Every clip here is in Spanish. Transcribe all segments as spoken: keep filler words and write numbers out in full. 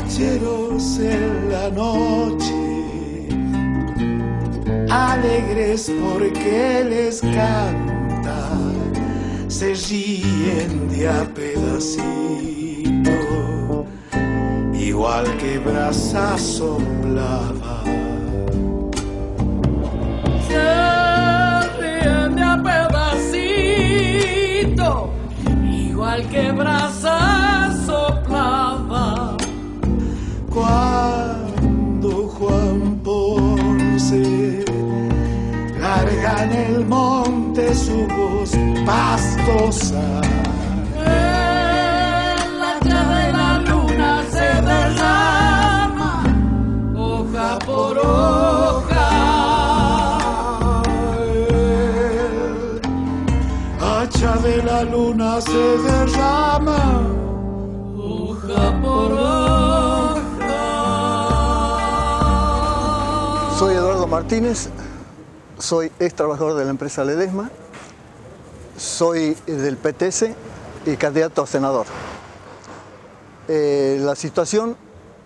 hacheros en la noche, alegres porque les canta, se ríen de a pedacito, igual que brasa soplada. Se ríen de a pedacito, igual que brasa soplada. Cuando Juan Ponce larga en el monte su voz pastosa, en la cara de la luna se derrama hoja por hoja. El hacha de la luna se derrama hoja por hoja. Soy Eduardo Martínez, soy ex trabajador de la empresa Ledesma, soy del P T S y candidato a senador. Eh, la situación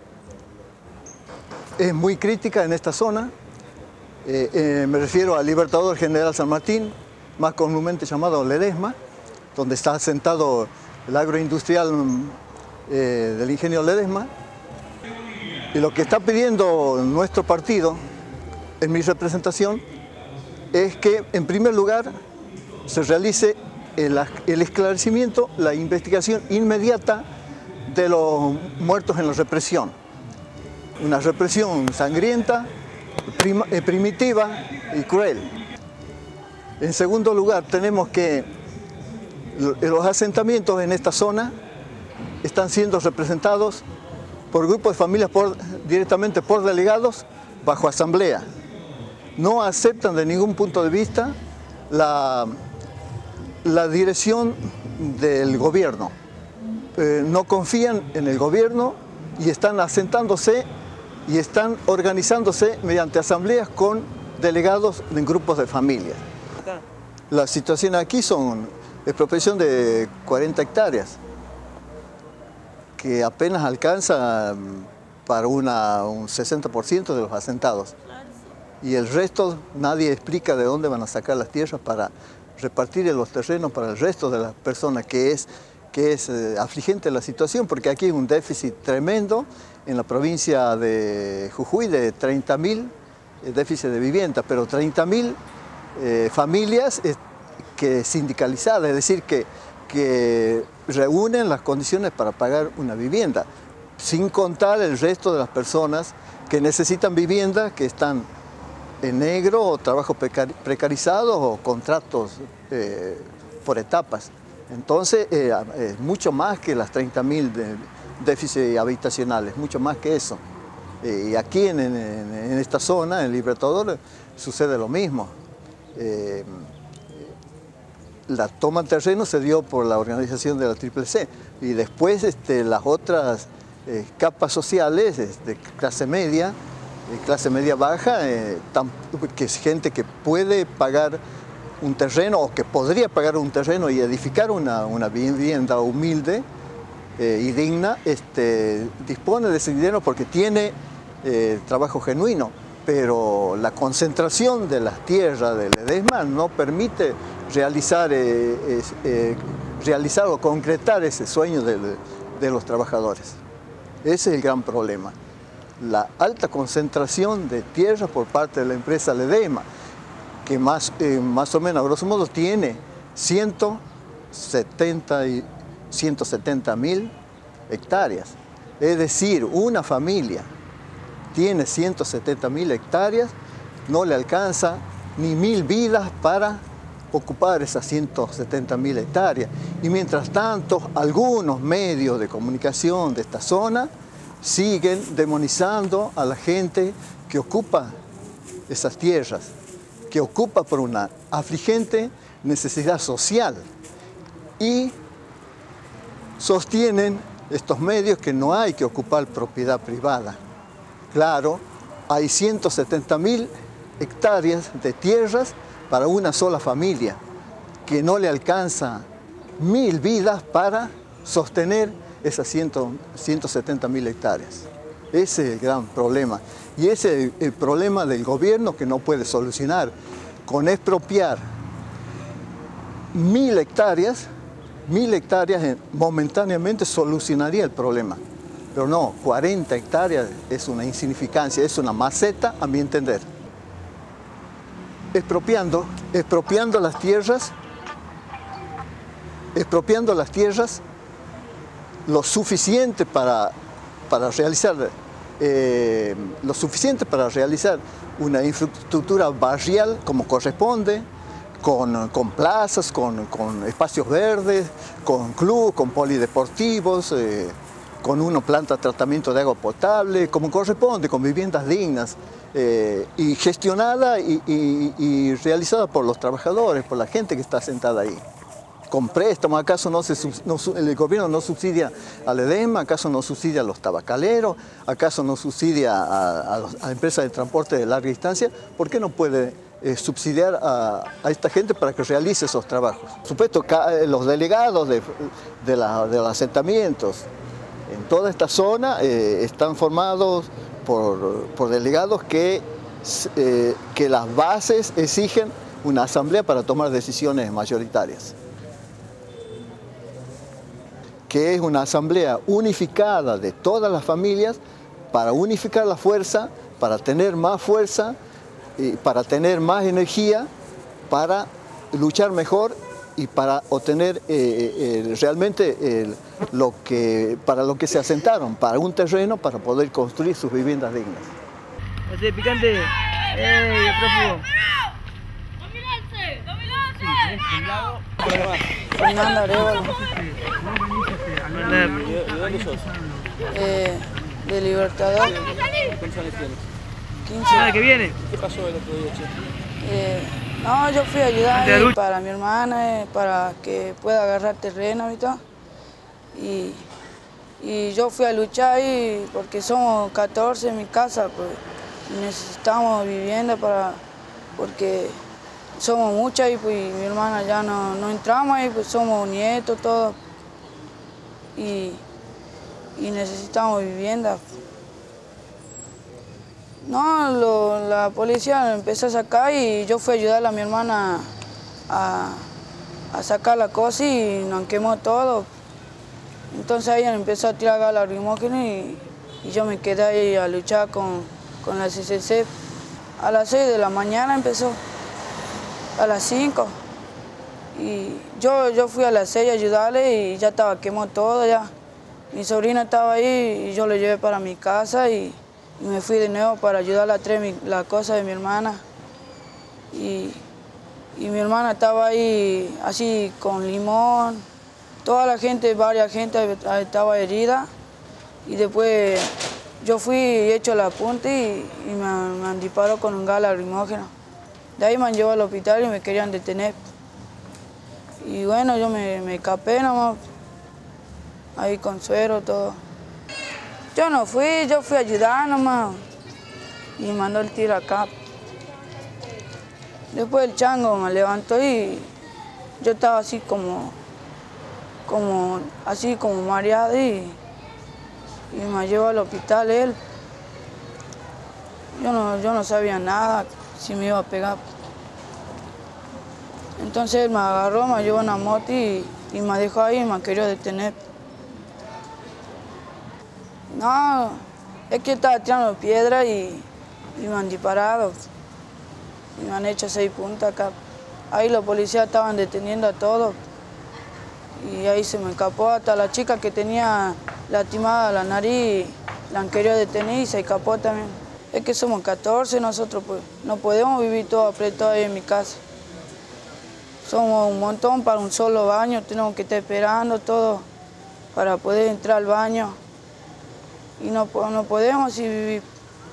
es muy crítica en esta zona. Eh, eh, me refiero al Libertador General San Martín, más comúnmente llamado Ledesma, donde está asentado el agroindustrial eh, del ingenio Ledesma. Y lo que está pidiendo nuestro partido en mi representación es que, en primer lugar, se realice el, el esclarecimiento, la investigación inmediata de los muertos en la represión. Una represión sangrienta, prima, eh, primitiva y cruel. En segundo lugar, tenemos que los asentamientos en esta zona están siendo representados por grupos de familias por, directamente por delegados bajo asamblea. No aceptan de ningún punto de vista la, la dirección del gobierno. Eh, no confían en el gobierno y están asentándose y están organizándose mediante asambleas con delegados en grupos de familias. La situación aquí son expropiación de cuarenta hectáreas, que apenas alcanza para una, un sesenta por ciento de los asentados. Y el resto, nadie explica de dónde van a sacar las tierras para repartir los terrenos para el resto de las personas, que es, que es eh, afligente la situación, porque aquí hay un déficit tremendo en la provincia de Jujuy de treinta mil eh, déficit de vivienda, pero treinta mil eh, familias eh, que sindicalizadas, es decir, que, que reúnen las condiciones para pagar una vivienda, sin contar el resto de las personas que necesitan vivienda, que están en negro, o trabajo precarizado o contratos eh, por etapas. Entonces, eh, es mucho más que las treinta mil de déficit habitacionales, mucho más que eso. Eh, y aquí en, en, en esta zona, en Libertador, sucede lo mismo. Eh, la toma de terreno se dio por la organización de la Triple C y después este, las otras eh, capas sociales de clase media, clase media baja, eh, tan, que es gente que puede pagar un terreno o que podría pagar un terreno y edificar una, una vivienda humilde eh, y digna, este, dispone de ese dinero porque tiene eh, trabajo genuino, pero la concentración de las tierras de Ledesma no permite realizar, eh, eh, eh, realizar o concretar ese sueño de, de los trabajadores. Ese es el gran problema. La alta concentración de tierras por parte de la empresa Ledesma, que más, eh, más o menos, a grosso modo, tiene ciento setenta mil hectáreas. Es decir, una familia tiene ciento setenta mil hectáreas, no le alcanza ni mil vidas para ocupar esas ciento setenta mil hectáreas. Y mientras tanto, algunos medios de comunicación de esta zona siguen demonizando a la gente que ocupa esas tierras, que ocupa por una afligente necesidad social, y sostienen estos medios que no hay que ocupar propiedad privada. Claro, hay ciento setenta mil hectáreas de tierras para una sola familia, que no le alcanza mil vidas para sostener esas ciento setenta mil hectáreas. Ese es el gran problema. Y ese es el problema del gobierno que no puede solucionar. Con expropiar mil hectáreas, mil hectáreas momentáneamente solucionaría el problema. Pero no, cuarenta hectáreas es una insignificancia, es una maceta a mi entender. Expropiando, expropiando las tierras, expropiando las tierras lo suficiente para, para realizar eh, lo suficiente para realizar una infraestructura barrial como corresponde, con, con plazas, con, con espacios verdes, con clubes, con polideportivos, eh, con una planta de tratamiento de agua potable, como corresponde, con viviendas dignas, eh, y gestionada y, y, y realizada por los trabajadores, por la gente que está sentada ahí. Con préstamos, ¿acaso no se, no, el gobierno no subsidia al EDEMA? ¿Acaso no subsidia a los tabacaleros? ¿Acaso no subsidia a, a, los, a empresas de transporte de larga distancia? ¿Por qué no puede eh, subsidiar a, a esta gente para que realice esos trabajos? Por supuesto, los delegados de, de, la, de los asentamientos en toda esta zona eh, están formados por, por delegados que, eh, que las bases exigen una asamblea para tomar decisiones mayoritarias, que es una asamblea unificada de todas las familias para unificar la fuerza, para tener más fuerza, y para tener más energía, para luchar mejor y para obtener eh, eh, realmente eh, lo que, para lo que se asentaron, para un terreno para poder construir sus viviendas dignas. Así, picante. ¡Ey, el prófugo! Fernanda Arevalo. ¿De dónde sos? Eh, de Libertador. ¿Cuántos años tienes? quince. ¿Nada que viene? ¿Qué pasó el otro día, che? Eh, no, yo fui a ayudar eh, para mi hermana, eh, para que pueda agarrar terreno y todo. Y, y yo fui a luchar ahí porque somos catorce en mi casa, pues necesitamos vivienda para, porque somos muchas y pues mi hermana ya no, no entramos ahí, pues somos nietos todos y, y necesitamos vivienda. No, lo, la policía empezó a sacar y yo fui a ayudar a mi hermana a, a sacar la cosa y nos quemó todo. Entonces ella empezó a tirar gas lacrimógeno y, y yo me quedé ahí a luchar con, con la C C C. A las seis de la mañana empezó, a las cinco. Y yo, yo fui a las seis a ayudarle y ya estaba quemó todo ya. Mi sobrina estaba ahí y yo lo llevé para mi casa y, y me fui de nuevo para ayudarle a traer la cosa de mi hermana. Y, y mi hermana estaba ahí así con limón. Toda la gente, varias gente estaba herida. Y después yo fui hecho la punta y, y me, me han disparado con un gas lacrimógeno. De ahí me han llevado al hospital y me querían detener. Y bueno, yo me, me escapé nomás, ahí con suero, todo. Yo no fui, yo fui a ayudar nomás y mandó el tiro acá. Después el chango me levantó y yo estaba así como, como, así como mareado y, y me llevó al hospital él. Yo no, yo no sabía nada si me iba a pegar. Entonces él me agarró, me llevó una moto y, y me dejó ahí y me quería detener. No, es que estaba tirando piedra y, y me han disparado. Y me han hecho seis puntas acá. Ahí los policías estaban deteniendo a todos. Y ahí se me escapó hasta la chica que tenía lastimada la nariz, la han querido detener y se escapó también. Es que somos catorce nosotros, pues no podemos vivir todos apretados ahí en mi casa. Somos un montón para un solo baño, tenemos que estar esperando todo para poder entrar al baño. Y no, no podemos así vivir.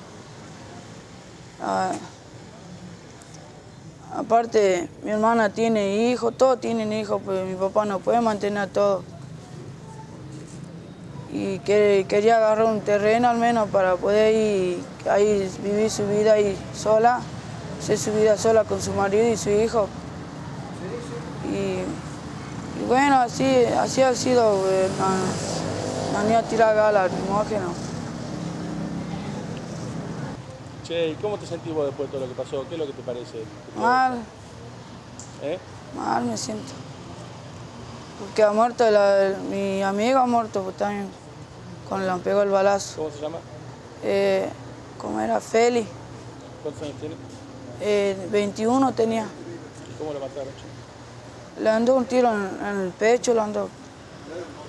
Ah, aparte, mi hermana tiene hijos, todos tienen hijos, pues mi papá no puede mantener a todos. Y que, quería agarrar un terreno al menos para poder ir, ahí vivir su vida ahí sola, hacer su vida sola con su marido y su hijo. Y, y bueno, así, así ha sido, hermano. han ido a tirar gas lacrimógeno. Che, ¿y cómo te sentís vos después de todo lo que pasó? ¿Qué es lo que te parece? Mal. ¿Eh? Mal me siento. Porque ha muerto, la, mi amigo ha muerto pues, también cuando le han pegado el balazo. ¿Cómo se llama? Eh, ¿Cómo era? Feli. ¿Cuántos años tiene? Eh, veintiuno tenía. ¿Y cómo lo mataron? Le andó un tiro en, en el pecho, le andó